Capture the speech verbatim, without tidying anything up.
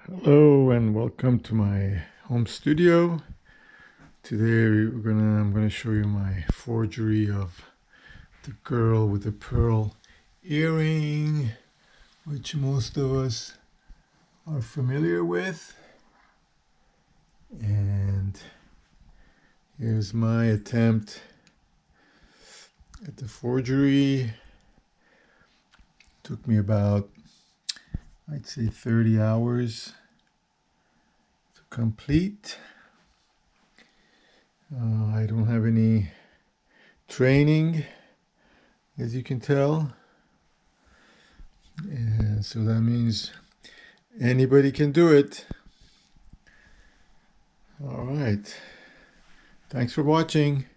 Hello and welcome to my home studio. Today we're gonna I'm gonna show you my forgery of the girl with the pearl earring, which most of us are familiar with. And here's my attempt at the forgery. Took me about, I'd say, thirty hours to complete. Uh, I don't have any training, as you can tell, and so that means anybody can do it. All right, thanks for watching.